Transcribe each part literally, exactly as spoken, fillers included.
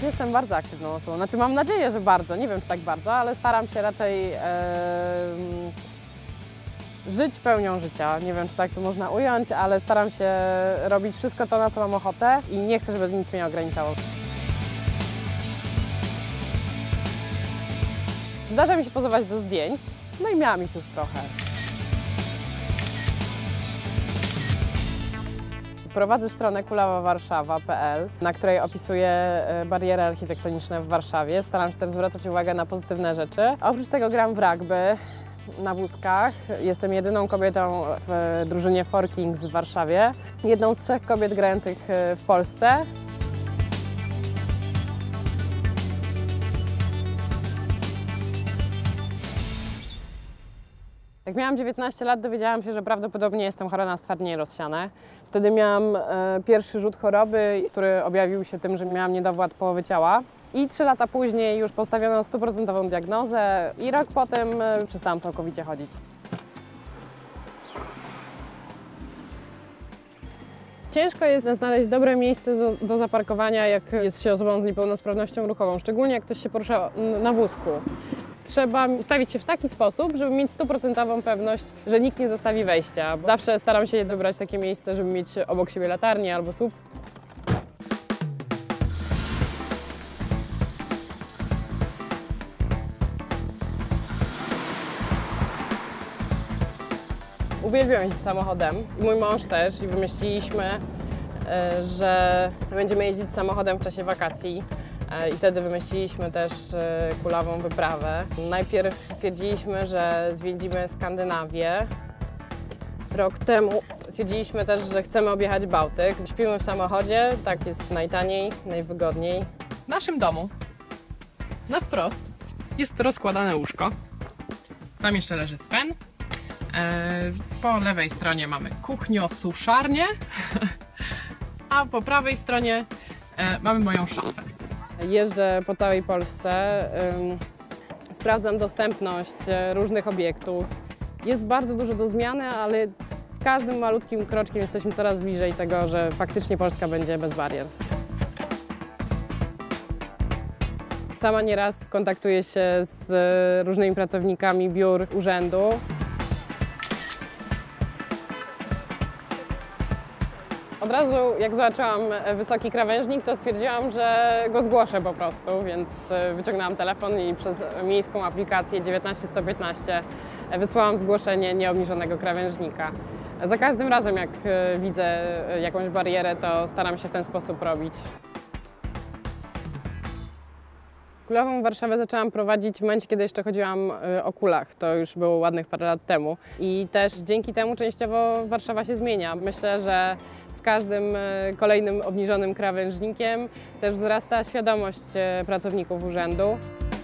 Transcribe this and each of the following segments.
jestem bardzo aktywną osobą. Znaczy mam nadzieję, że bardzo, nie wiem czy tak bardzo, ale staram się raczej e, żyć pełnią życia. Nie wiem czy tak to można ująć, ale staram się robić wszystko to, na co mam ochotę i nie chcę, żeby nic mnie ograniczało. Zdarza mi się pozować do zdjęć, no i miałam ich już trochę. Prowadzę stronę kulawa warszawa kropka p l, na której opisuję bariery architektoniczne w Warszawie. Staram się też zwracać uwagę na pozytywne rzeczy. Oprócz tego gram w rugby na wózkach. Jestem jedyną kobietą w drużynie Four Kings w Warszawie. Jedną z trzech kobiet grających w Polsce. Jak miałam dziewiętnaście lat, dowiedziałam się, że prawdopodobnie jestem chora na stwardnienie rozsiane. Wtedy miałam e, pierwszy rzut choroby, który objawił się tym, że miałam niedowład połowy ciała. I trzy lata później już postawiono stuprocentową diagnozę i rok potem e, przestałam całkowicie chodzić. Ciężko jest znaleźć dobre miejsce do, do zaparkowania, jak jest się osobą z niepełnosprawnością ruchową, szczególnie jak ktoś się porusza na wózku. Trzeba ustawić się w taki sposób, żeby mieć stuprocentową pewność, że nikt nie zostawi wejścia. Zawsze staram się wybrać takie miejsce, żeby mieć obok siebie latarnię albo słup. Uwielbiam jeździć samochodem, mój mąż też, i wymyśliliśmy, że będziemy jeździć samochodem w czasie wakacji. I wtedy wymyśliliśmy też kulawą wyprawę. Najpierw stwierdziliśmy, że zwiedzimy Skandynawię. Rok temu stwierdziliśmy też, że chcemy objechać Bałtyk. Śpimy w samochodzie, tak jest najtaniej, najwygodniej. W naszym domu, na wprost, jest rozkładane łóżko. Tam jeszcze leży Sven. Po lewej stronie mamy kuchnio-suszarnię, a po prawej stronie mamy moją szafę. Jeżdżę po całej Polsce, ym, sprawdzam dostępność różnych obiektów. Jest bardzo dużo do zmiany, ale z każdym malutkim kroczkiem jesteśmy coraz bliżej tego, że faktycznie Polska będzie bez barier. Sama nieraz kontaktuję się z różnymi pracownikami biur urzędu. Od razu jak zobaczyłam wysoki krawężnik, to stwierdziłam, że go zgłoszę po prostu, więc wyciągnęłam telefon i przez miejską aplikację dziewiętnaście sto piętnaście wysłałam zgłoszenie nieobniżonego krawężnika. Za każdym razem jak widzę jakąś barierę, to staram się w ten sposób robić. Kulawą Warszawę zaczęłam prowadzić w momencie, kiedy jeszcze chodziłam o kulach. To już było ładnych parę lat temu. I też dzięki temu częściowo Warszawa się zmienia. Myślę, że z każdym kolejnym obniżonym krawężnikiem też wzrasta świadomość pracowników urzędu.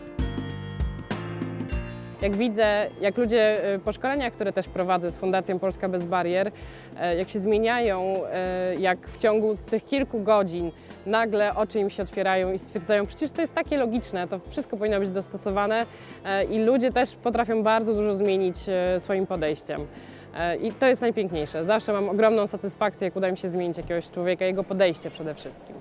Jak widzę, jak ludzie po szkoleniach, które też prowadzę z Fundacją Polska Bez Barier, jak się zmieniają, jak w ciągu tych kilku godzin nagle oczy im się otwierają i stwierdzają, przecież to jest takie logiczne, to wszystko powinno być dostosowane i ludzie też potrafią bardzo dużo zmienić swoim podejściem. I to jest najpiękniejsze. Zawsze mam ogromną satysfakcję, jak uda mi się zmienić jakiegoś człowieka, jego podejście przede wszystkim.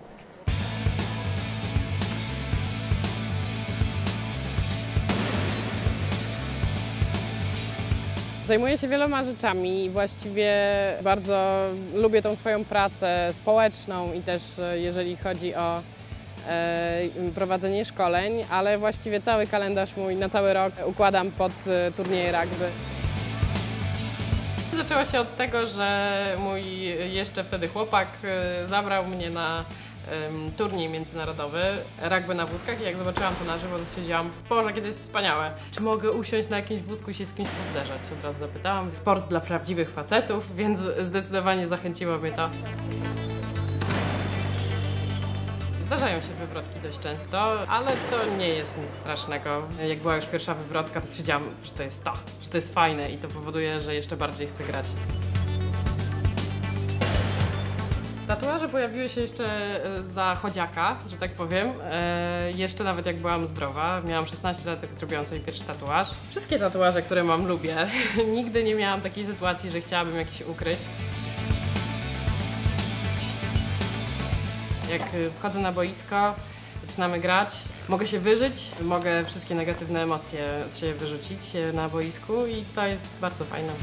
Zajmuję się wieloma rzeczami i właściwie bardzo lubię tą swoją pracę społeczną i też jeżeli chodzi o e, prowadzenie szkoleń, ale właściwie cały kalendarz mój na cały rok układam pod turnieje rugby. Zaczęło się od tego, że mój jeszcze wtedy chłopak zabrał mnie na um, turniej międzynarodowy rugby na wózkach i jak zobaczyłam to na żywo, to stwierdziłam, Boże, kiedy jest wspaniałe. Czy mogę usiąść na jakimś wózku i się z kimś pozderzać? Od razu zapytałam. Sport dla prawdziwych facetów, więc zdecydowanie zachęciło mnie to. Zdarzają się wywrotki dość często, ale to nie jest nic strasznego. Jak była już pierwsza wywrotka, to stwierdziłam, że to jest to, że to jest fajne i to powoduje, że jeszcze bardziej chcę grać. Tatuaże pojawiły się jeszcze za chodziaka, że tak powiem. E, jeszcze nawet jak byłam zdrowa. Miałam szesnaście lat, jak zrobiłam sobie pierwszy tatuaż. Wszystkie tatuaże, które mam, lubię. Nigdy nie miałam takiej sytuacji, że chciałabym jakiś ukryć. Jak wchodzę na boisko, Zaczynamy grać, mogę się wyżyć, mogę wszystkie negatywne emocje z siebie wyrzucić na boisku i to jest bardzo fajne.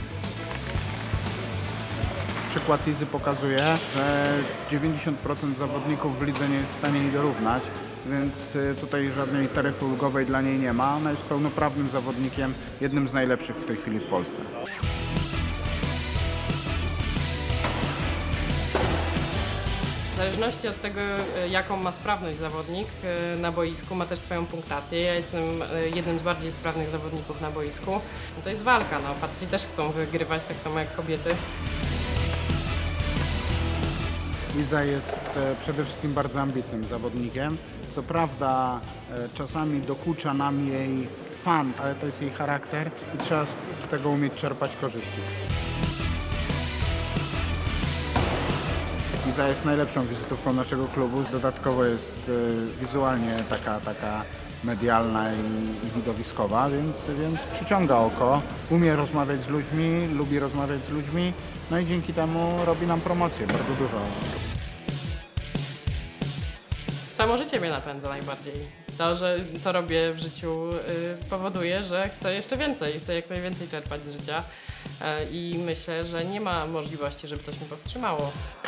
Przykład Izy pokazuje, że dziewięćdziesiąt procent zawodników w lidze nie jest w stanie jej dorównać, więc tutaj żadnej taryfy ulgowej dla niej nie ma. Ona jest pełnoprawnym zawodnikiem, jednym z najlepszych w tej chwili w Polsce. W zależności od tego, jaką ma sprawność zawodnik na boisku, ma też swoją punktację. Ja jestem jednym z bardziej sprawnych zawodników na boisku. No to jest walka, no. Faceci też chcą wygrywać, tak samo jak kobiety. Iza jest przede wszystkim bardzo ambitnym zawodnikiem. Co prawda czasami dokucza nam jej fan, ale to jest jej charakter i trzeba z tego umieć czerpać korzyści. Iza jest najlepszą wizytówką naszego klubu. Dodatkowo jest wizualnie taka, taka medialna i, i widowiskowa, więc, więc przyciąga oko. Umie rozmawiać z ludźmi, lubi rozmawiać z ludźmi, no i dzięki temu robi nam promocję bardzo dużo. Samo życie mnie napędza najbardziej. To, że co robię w życiu y, powoduje, że chcę jeszcze więcej, chcę jak najwięcej czerpać z życia y, i myślę, że nie ma możliwości, żeby coś mnie powstrzymało.